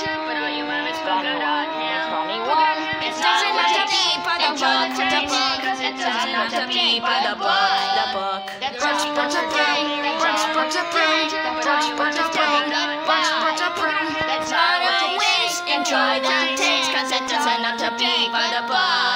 But all you mamas forgot out now. It doesn't have to be for the book, the book. It doesn't have to be for the book, the book. Birds, birds of prey, birds, birds of prey, birds, birds of prey, birds, birds of prey. Let's always enjoy the taste, 'cause it doesn't have to be for the book.